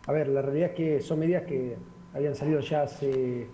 A ver, la realidad es que son medidas que habían salido ya hace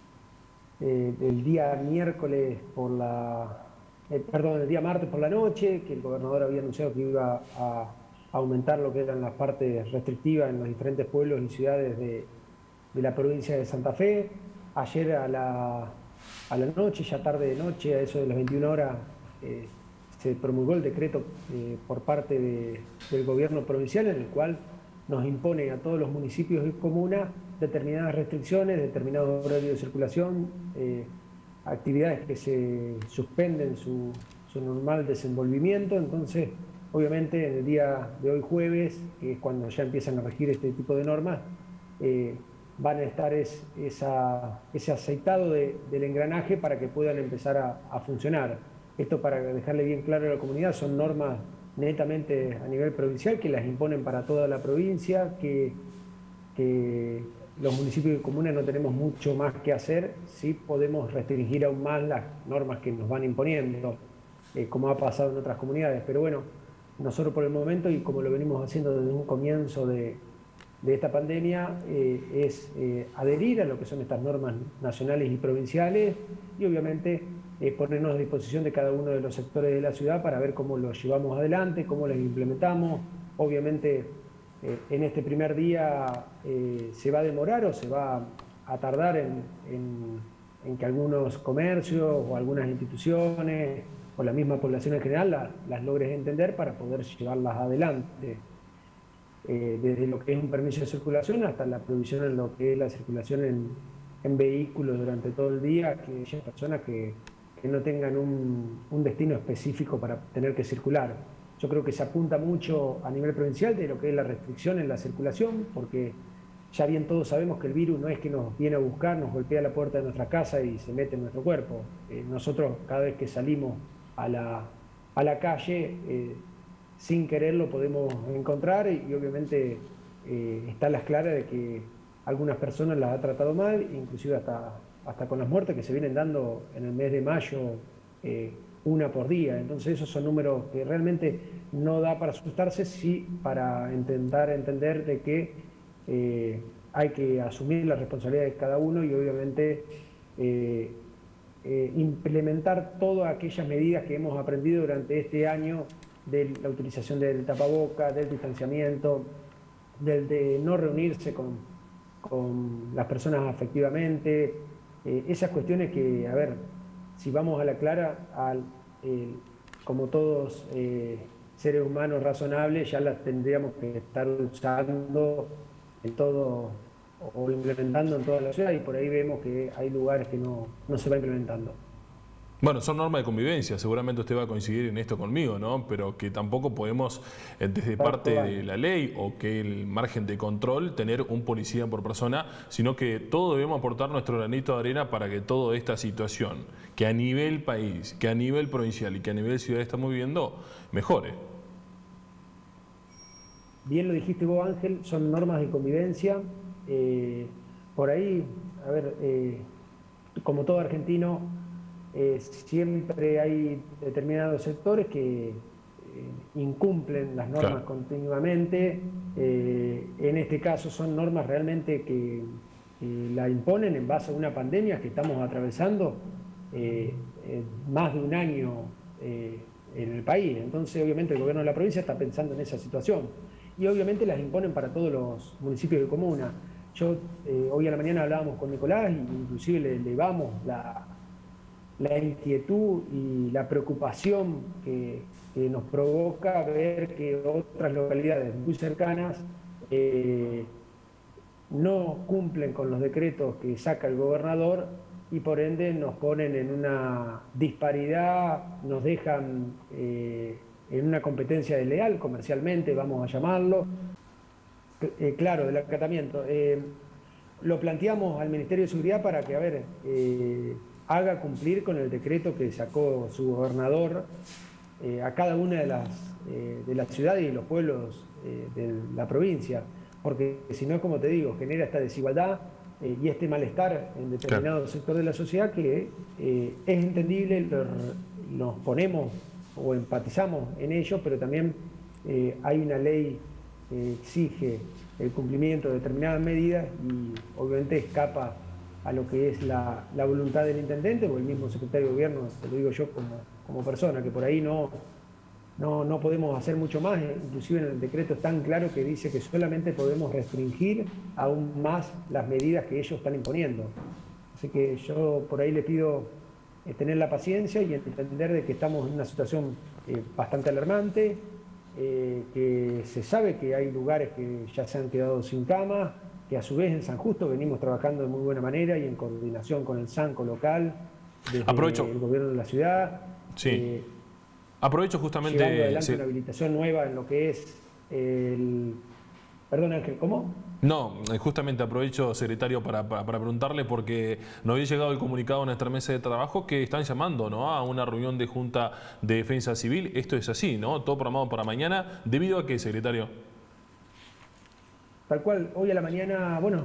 el día miércoles perdón, el día martes por la noche, que el gobernador había anunciado que iba a aumentar lo que eran las partes restrictivas en los diferentes pueblos y ciudades de la provincia de Santa Fe. Ayer a la noche, ya tarde de noche, a eso de las 21 horas, se promulgó el decreto por parte del gobierno provincial en el cual nos impone a todos los municipios y comunas determinadas restricciones, determinados horarios de circulación, actividades que se suspenden su normal desenvolvimiento. Entonces, obviamente, en el día de hoy jueves, que es cuando ya empiezan a regir este tipo de normas, eh, van a estar ese aceitado del engranaje para que puedan empezar a funcionar. Esto, para dejarle bien claro a la comunidad, son normas netamente a nivel provincial que las imponen para toda la provincia, que los municipios y comunas no tenemos mucho más que hacer. Sí podemos restringir aún más las normas que nos van imponiendo, como ha pasado en otras comunidades. Pero bueno, nosotros por el momento, y como lo venimos haciendo desde un comienzo de esta pandemia, es adherir a lo que son estas normas nacionales y provinciales y obviamente ponernos a disposición de cada uno de los sectores de la ciudad para ver cómo los llevamos adelante, cómo los implementamos. Obviamente, en este primer día se va a demorar o se va a tardar en que algunos comercios o algunas instituciones o la misma población en general las logres entender para poder llevarlas adelante. Desde lo que es un permiso de circulación hasta la provisión en lo que es la circulación en vehículos durante todo el día, aquellas personas que no tengan un destino específico para tener que circular. Yo creo que se apunta mucho a nivel provincial de lo que es la restricción en la circulación, porque ya bien todos sabemos que el virus no es que nos viene a buscar, nos golpea la puerta de nuestra casa y se mete en nuestro cuerpo. Nosotros, cada vez que salimos a la calle, sin quererlo podemos encontrar y obviamente está a las claras de que algunas personas las ha tratado mal, inclusive hasta con las muertes que se vienen dando en el mes de mayo, una por día. Entonces esos son números que realmente no da para asustarse, sí para intentar entender de que hay que asumir la responsabilidad de cada uno y obviamente implementar todas aquellas medidas que hemos aprendido durante este año, de la utilización del tapaboca, del distanciamiento, del de no reunirse con las personas afectivamente, esas cuestiones que, a ver, si vamos a la clara, como todos seres humanos razonables, ya las tendríamos que estar usando en todo o implementando en toda la ciudad, y por ahí vemos que hay lugares que no se va implementando. Bueno, son normas de convivencia, seguramente usted va a coincidir en esto conmigo, ¿no? Pero que tampoco podemos, desde Tal parte de cual. la ley o que el margen de control, tener un policía por persona, sino que todos debemos aportar nuestro granito de arena para que toda esta situación, que a nivel país, que a nivel provincial y que a nivel ciudad estamos viviendo, mejore. Bien lo dijiste vos, Ángel, son normas de convivencia. Por ahí, a ver, como todo argentino, siempre hay determinados sectores que incumplen las normas Claro. continuamente. En este caso son normas realmente que la imponen en base a una pandemia que estamos atravesando más de un año en el país. Entonces, obviamente, el gobierno de la provincia está pensando en esa situación. Y obviamente las imponen para todos los municipios y comunas. Yo, hoy a la mañana hablábamos con Nicolás e inclusive le elevamos la inquietud y la preocupación que nos provoca ver que otras localidades muy cercanas no cumplen con los decretos que saca el gobernador y por ende nos ponen en una disparidad, nos dejan en una competencia desleal comercialmente, vamos a llamarlo, claro, del acatamiento. Lo planteamos al Ministerio de Seguridad para que, a ver, haga cumplir con el decreto que sacó su gobernador a cada una de las ciudades y los pueblos de la provincia, porque si no, como te digo, genera esta desigualdad y este malestar en Claro. determinado sector de la sociedad que es entendible, nos ponemos o empatizamos en ello, pero también hay una ley exige el cumplimiento de determinadas medidas y obviamente escapa a lo que es la voluntad del intendente o el mismo secretario de gobierno, te lo digo yo como persona, que por ahí no podemos hacer mucho más, inclusive en el decreto es tan claro que dice que solamente podemos restringir aún más las medidas que ellos están imponiendo. Así que yo por ahí les pido tener la paciencia y entender de que estamos en una situación bastante alarmante, que se sabe que hay lugares que ya se han quedado sin cama, que a su vez en San Justo venimos trabajando de muy buena manera y en coordinación con el SANCO local, desde el gobierno de la ciudad. Sí. Aprovecho justamente... Llevando adelante una habilitación nueva en lo que es el... Perdón, Ángel, ¿cómo? No, justamente aprovecho, secretario, para preguntarle, porque nos había llegado el comunicado a nuestra mesa de trabajo que están llamando, ¿no?, a una reunión de Junta de Defensa Civil. Esto es así, ¿no? Todo programado para mañana. ¿Debido a qué, secretario? Tal cual, hoy a la mañana, bueno,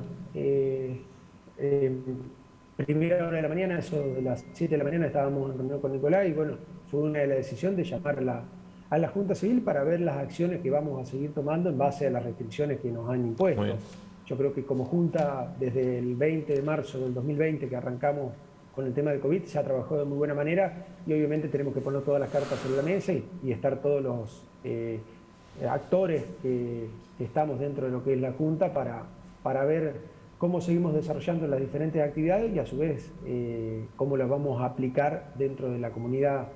primera hora de la mañana, eso de las 7 de la mañana, estábamos en reunión con Nicolás y bueno, fue una de las decisiones de llamar a la Junta Civil para ver las acciones que vamos a seguir tomando en base a las restricciones que nos han impuesto. Yo creo que como Junta, desde el 20 de marzo del 2020 que arrancamos con el tema del COVID, se ha trabajado de muy buena manera y obviamente tenemos que poner todas las cartas sobre la mesa y estar todos los actores que estamos dentro de lo que es la Junta para ver cómo seguimos desarrollando las diferentes actividades y a su vez cómo las vamos a aplicar dentro de la comunidad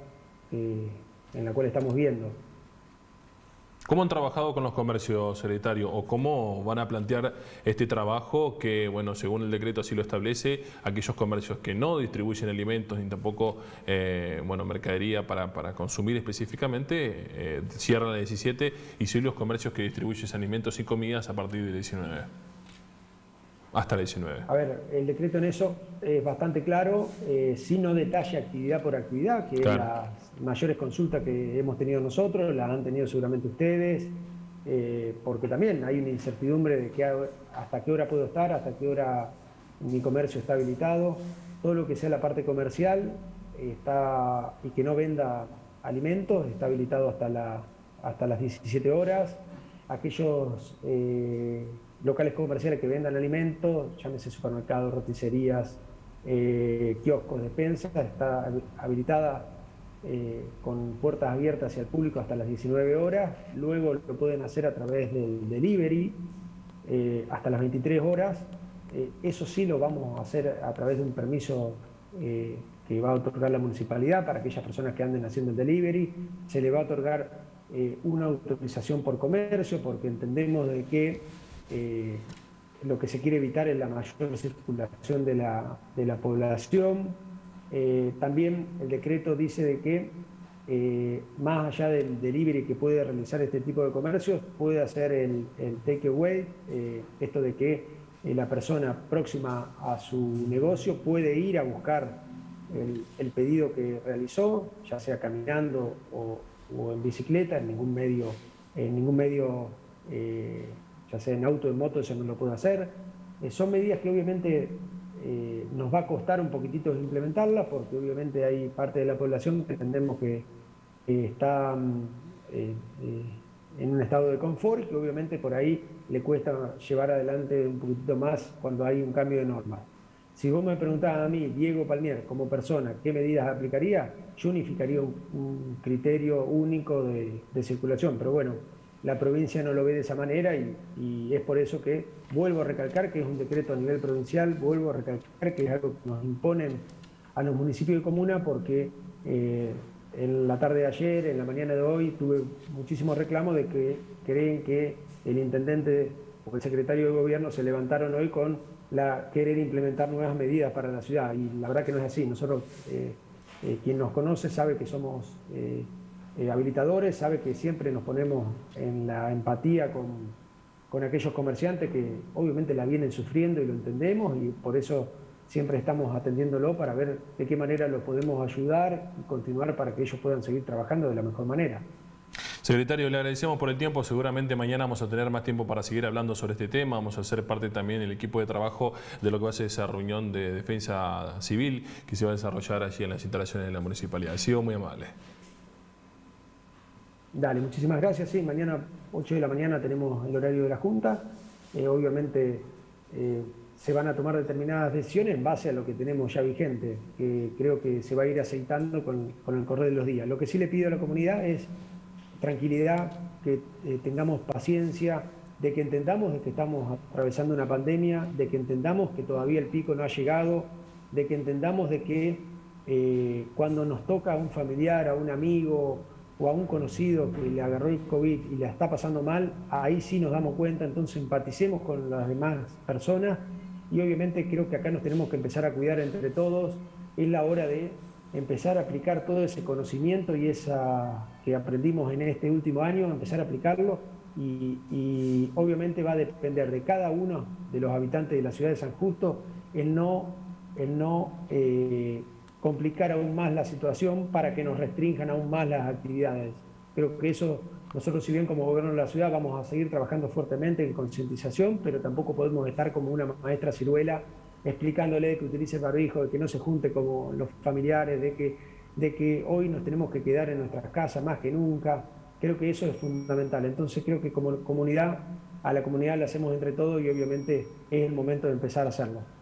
en la cual estamos viendo. ¿Cómo han trabajado con los comercios, secretario? ¿O cómo van a plantear este trabajo que, bueno, según el decreto así lo establece, aquellos comercios que no distribuyen alimentos ni tampoco, bueno, mercadería para consumir específicamente, cierran a las 17 y son los comercios que distribuyen alimentos y comidas a partir del 19? Hasta el 19. A ver, el decreto en eso es bastante claro, sí no detalla actividad por actividad, que claro, es las mayores consultas que hemos tenido nosotros, las han tenido seguramente ustedes, porque también hay una incertidumbre de que hasta qué hora puedo estar, hasta qué hora mi comercio está habilitado. Todo lo que sea la parte comercial y que no venda alimentos está habilitado hasta las 17 horas. Aquellos locales comerciales que vendan alimentos, llámese supermercados, roticerías, kioscos, despensas, está habilitada con puertas abiertas hacia el público hasta las 19 horas. Luego lo pueden hacer a través del delivery hasta las 23 horas. Eso sí lo vamos a hacer a través de un permiso que va a otorgar la municipalidad para aquellas personas que anden haciendo el delivery. Se le va a otorgar una autorización por comercio porque entendemos de que lo que se quiere evitar es la mayor circulación de la población. También el decreto dice de que más allá del delivery que puede realizar este tipo de comercios, puede hacer el takeaway, esto de que la persona próxima a su negocio puede ir a buscar el pedido que realizó, ya sea caminando o en bicicleta, en ningún medio ya sea en auto o en moto, eso no lo puede hacer. Son medidas que obviamente nos va a costar un poquitito implementarlas, porque obviamente hay parte de la población que entendemos que está en un estado de confort, que obviamente por ahí le cuesta llevar adelante un poquitito más cuando hay un cambio de normas. Si vos me preguntás a mí, Diego Palmier, como persona, ¿qué medidas aplicaría? Yo unificaría un criterio único de circulación, pero bueno, la provincia no lo ve de esa manera y es por eso que vuelvo a recalcar que es un decreto a nivel provincial, vuelvo a recalcar que es algo que nos imponen a los municipios de comuna porque en la tarde de ayer, en la mañana de hoy, tuve muchísimos reclamos de que creen que el intendente o el secretario de gobierno se levantaron hoy con querer implementar nuevas medidas para la ciudad y la verdad que no es así. Nosotros, quien nos conoce sabe que somos habilitadores, sabe que siempre nos ponemos en la empatía con aquellos comerciantes que obviamente la vienen sufriendo y lo entendemos y por eso siempre estamos atendiéndolo para ver de qué manera lo podemos ayudar y continuar para que ellos puedan seguir trabajando de la mejor manera. Secretario, le agradecemos por el tiempo. Seguramente mañana vamos a tener más tiempo para seguir hablando sobre este tema. Vamos a ser parte también del equipo de trabajo de lo que va a ser esa reunión de defensa civil que se va a desarrollar allí en las instalaciones de la municipalidad. Ha sido muy amable. Dale, muchísimas gracias. Sí, mañana 8 de la mañana tenemos el horario de la Junta. Obviamente se van a tomar determinadas decisiones en base a lo que tenemos ya vigente, que creo que se va a ir aceitando con el correr de los días. Lo que sí le pido a la comunidad es tranquilidad, que tengamos paciencia, de que entendamos de que estamos atravesando una pandemia, de que entendamos que todavía el pico no ha llegado, de que entendamos de que cuando nos toca a un familiar, a un amigo o a un conocido que le agarró el COVID y la está pasando mal, ahí sí nos damos cuenta, entonces empaticemos con las demás personas y obviamente creo que acá nos tenemos que empezar a cuidar entre todos. Es la hora de empezar a aplicar todo ese conocimiento y esa que aprendimos en este último año, empezar a aplicarlo y obviamente va a depender de cada uno de los habitantes de la ciudad de San Justo el no complicar aún más la situación para que nos restrinjan aún más las actividades. Creo que eso, nosotros si bien como gobierno de la ciudad vamos a seguir trabajando fuertemente en concientización, pero tampoco podemos estar como una maestra ciruela explicándole que utilice barbijo, de que no se junte como los familiares, de que hoy nos tenemos que quedar en nuestras casas más que nunca. Creo que eso es fundamental. Entonces creo que como comunidad, a la comunidad la hacemos entre todos y obviamente es el momento de empezar a hacerlo.